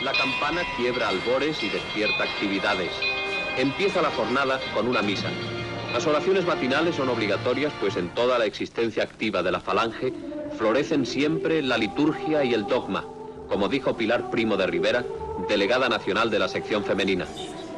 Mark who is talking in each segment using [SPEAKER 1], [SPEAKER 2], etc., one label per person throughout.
[SPEAKER 1] La campana quiebra albores y despierta actividades. Empieza la jornada con una misa. Las oraciones matinales son obligatorias, pues en toda la existencia activa de la falange florecen siempre la liturgia y el dogma, como dijo Pilar Primo de Rivera, delegada nacional de la sección femenina.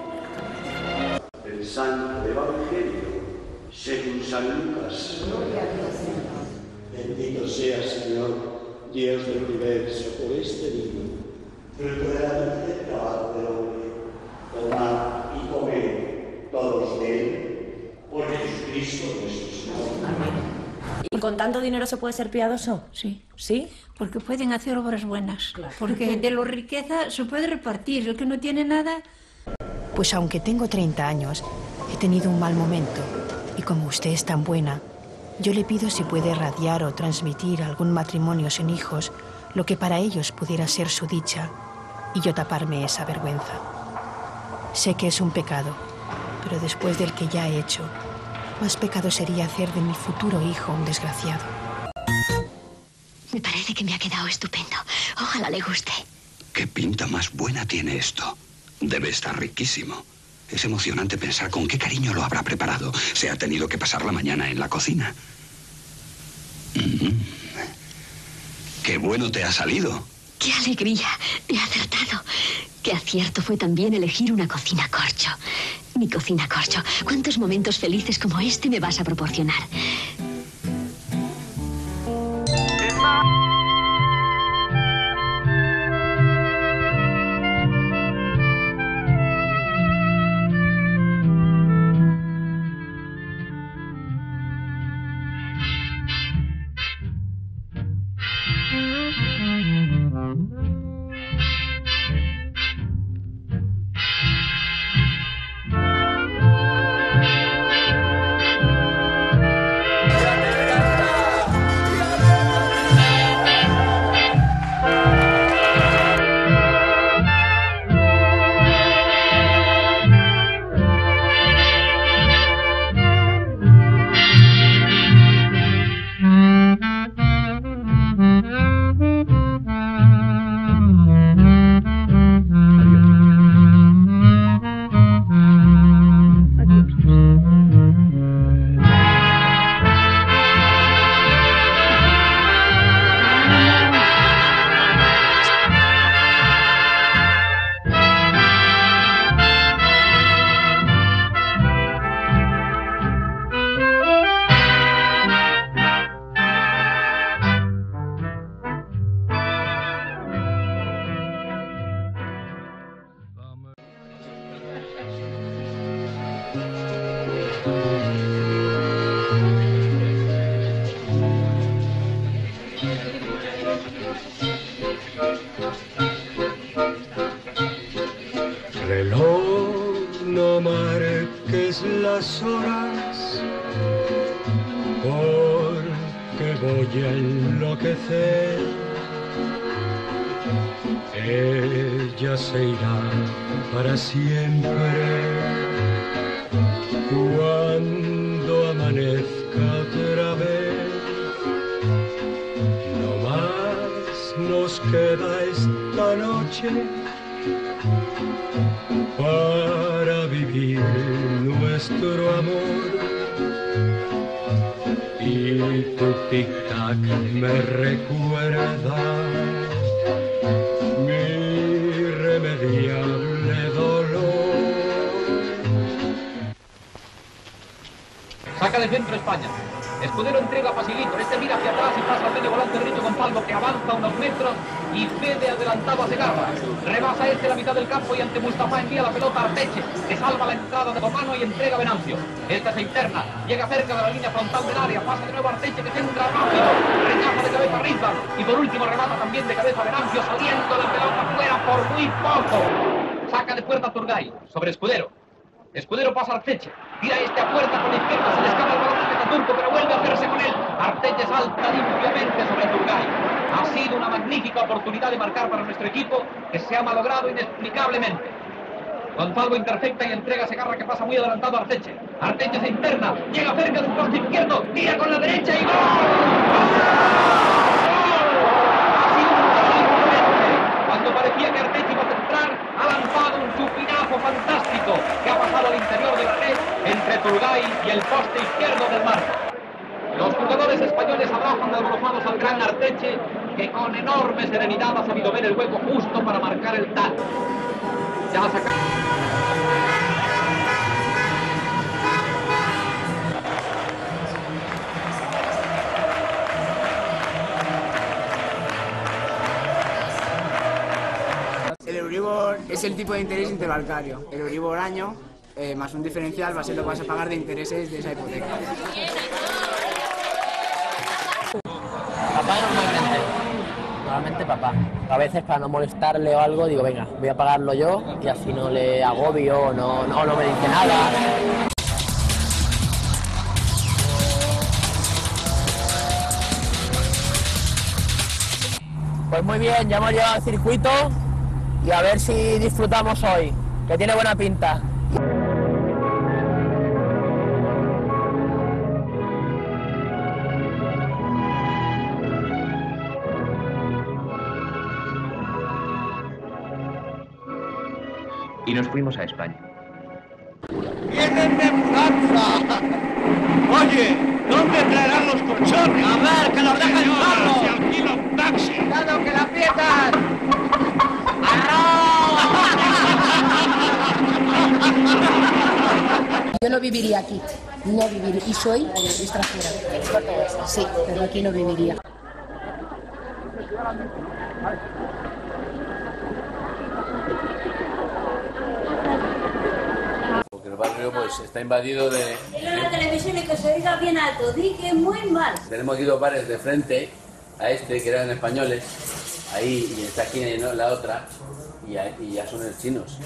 [SPEAKER 2] El Santo Evangelio, según San Lucas.
[SPEAKER 3] Bendito sea, Señor, Dios del universo, por este niño, fruto de la dulce trabajo del hombre. Tomad y comed todos de él, por Jesucristo nuestro Señor.
[SPEAKER 4] Amén. ¿Y con tanto dinero se puede ser piadoso?
[SPEAKER 5] Sí.
[SPEAKER 4] ¿Sí?
[SPEAKER 5] Porque pueden hacer obras buenas.
[SPEAKER 4] Claro.
[SPEAKER 5] Porque de la riqueza se puede repartir. El que no tiene nada...
[SPEAKER 6] Pues aunque tengo 30 años, he tenido un mal momento. Y como usted es tan buena, yo le pido si puede radiar o transmitir a algún matrimonio sin hijos lo que para ellos pudiera ser su dicha, y yo taparme esa vergüenza. Sé que es un pecado, pero después del que ya he hecho, más pecado sería hacer de mi futuro hijo un desgraciado.
[SPEAKER 7] Me parece que me ha quedado estupendo. Ojalá le guste.
[SPEAKER 8] ¿Qué pinta más buena tiene esto? Debe estar riquísimo. Es emocionante pensar con qué cariño lo habrá preparado. Se ha tenido que pasar la mañana en la cocina. ¡Qué bueno te ha salido!
[SPEAKER 7] ¡Qué alegría! He acertado. Qué acierto fue también elegir una cocina corcho. Mi cocina corcho. ¿Cuántos momentos felices como este me vas a proporcionar?
[SPEAKER 2] Reloj, no marques las horas, porque voy a enloquecer. Ella se irá para siempre cuando amanezca otra vez. No más nos queda esta noche para vivir nuestro amor. Y tu tic-tac me recuerda mi irremediable dolor.
[SPEAKER 9] Saca de centro España. Escudero entrega a Facilito. Este mira hacia atrás y pasa al medio volante derecho Gonzalo, que avanza unos metros y cede adelantado a Segarra. Rebasa este la mitad del campo y ante Mustafa envía la pelota a Arteche, que salva la entrada de Romano y entrega a Venancio. Esta se interna, llega cerca de la línea frontal del área, pasa de nuevo Arteche, que centra rápido, rechaza de cabeza Rizal y por último remata también de cabeza Venancio, saliendo la pelota fuera por muy poco. Saca de puerta Turgay sobre Escudero. Escudero pasa a Arteche, tira este a puerta con la izquierda, se le escapa el balón a Turco, pero vuelve a hacerse con él. Arteche salta limpiamente sobre Turgay. Ha sido una magnífica oportunidad de marcar para nuestro equipo, que se ha malogrado inexplicablemente. Gonzalo intercepta y entrega a Segarra, que pasa muy adelantado a Arteche. Arteche se interna, llega cerca de un poste izquierdo, tira con la derecha y ¡gol! ¡Gol! Ha sido un gol imponente. Cuando parecía que Arteche iba a lanzado un chupinazo fantástico que ha pasado al interior de la red entre Turgay y el poste izquierdo del marco. Los jugadores españoles abrazan alborozados al gran Arteche, que con enorme serenidad ha sabido ver el hueco justo para marcar el tanto. Ya ha sacado...
[SPEAKER 10] El Euribor es el tipo de interés interbancario. El Euribor año más un diferencial va a ser lo que vas a pagar de intereses de esa hipoteca.
[SPEAKER 11] Papá normalmente papá. A veces para no molestarle o algo digo, venga, voy a pagarlo yo y así no le agobio o no me dice nada. Pues muy bien, ya hemos llegado al circuito y a ver si disfrutamos hoy, que tiene buena pinta.
[SPEAKER 12] Y nos fuimos a España.
[SPEAKER 3] ¡Vienen de mudanza! Oye, ¿dónde traerán los colchones?
[SPEAKER 9] A ver, que nos dejen usarlo.
[SPEAKER 3] ¡Se alquila un taxi!
[SPEAKER 9] ¡Cuidado que la aprietan!
[SPEAKER 13] Yo no viviría aquí, no viviría, y soy extranjera. Sí, pero aquí no viviría.
[SPEAKER 14] Porque el barrio pues está invadido de...
[SPEAKER 15] En la televisión y que se oiga bien alto, di que muy mal.
[SPEAKER 14] Tenemos aquí dos bares de frente a este, que eran españoles, ahí, y está aquí en la otra, y ya son chinos.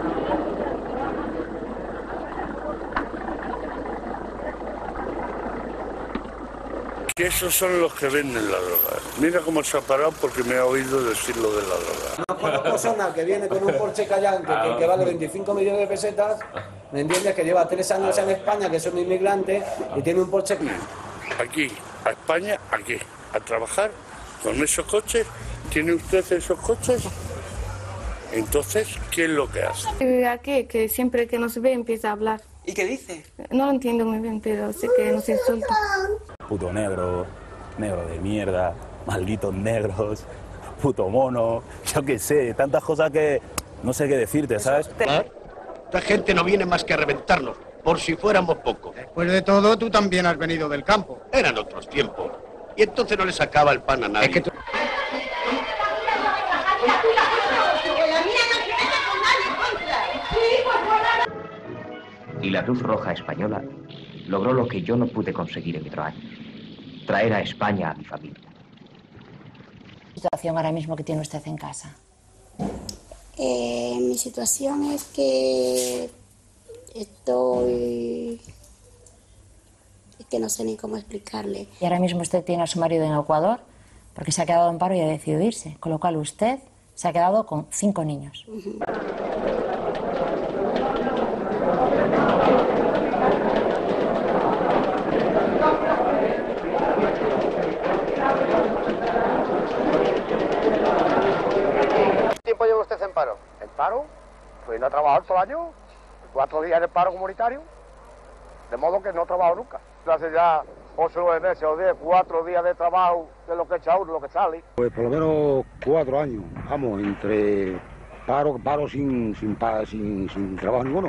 [SPEAKER 16] Que esos son los que venden la droga. Mira cómo se ha parado porque me ha oído decir lo de la droga.
[SPEAKER 17] Una persona que viene con un Porsche Cayenne que vale 25 millones de pesetas, ¿me entiendes? Que lleva 3 años en España, que es un inmigrante, y tiene un Porsche Cayenne.
[SPEAKER 16] Aquí, a España, aquí, a trabajar con esos coches. ¿Tiene usted esos coches? Entonces, ¿qué es lo que hace?
[SPEAKER 18] Aquí, que siempre que nos ve empieza a hablar.
[SPEAKER 10] ¿Y qué dice?
[SPEAKER 18] No lo entiendo muy bien, pero sé que nos insulta.
[SPEAKER 19] Puto negro, negro de mierda, malditos negros, puto mono, yo qué sé, tantas cosas que no sé qué decirte, ¿sabes?
[SPEAKER 3] Esta gente no viene más que a reventarnos, por si fuéramos pocos.
[SPEAKER 20] Después de todo, tú también has venido del campo.
[SPEAKER 3] Eran otros tiempos, y entonces no le sacaba el pan a nadie.
[SPEAKER 12] Y la Cruz Roja Española logró lo que yo no pude conseguir en otro año: traer a España a mi familia.
[SPEAKER 4] ¿Qué situación ahora mismo que tiene usted en casa?
[SPEAKER 15] Mi situación es que estoy... Es que no sé ni cómo explicarle.
[SPEAKER 4] Y ahora mismo usted tiene a su marido en Ecuador porque se ha quedado en paro y ha decidido irse, con lo cual usted se ha quedado con 5 niños.
[SPEAKER 20] ¿Cuánto tiempo lleva usted en paro? ¿En paro? Pues no ha trabajado todo el año, 4 días de paro comunitario, de modo que no he trabajado nunca. Hace ya 8 o 9 meses o 10, 4 días de trabajo, de lo que echa uno, lo que sale.
[SPEAKER 21] Pues por lo menos 4 años, vamos, entre paro sin trabajo ninguno.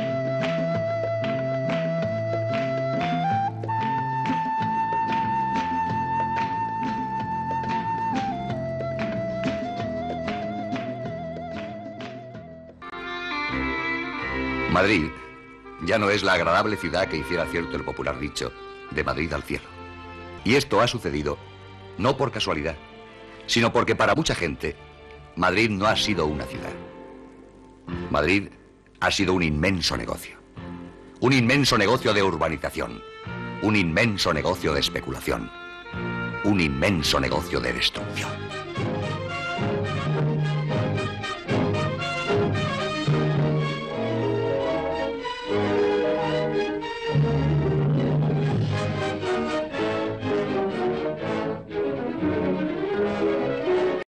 [SPEAKER 8] Madrid ya no es la agradable ciudad que hiciera cierto el popular dicho, de Madrid al cielo. Y esto ha sucedido no por casualidad, sino porque para mucha gente Madrid no ha sido una ciudad. Madrid ha sido un inmenso negocio. Un inmenso negocio de urbanización. Un inmenso negocio de especulación. Un inmenso negocio de destrucción.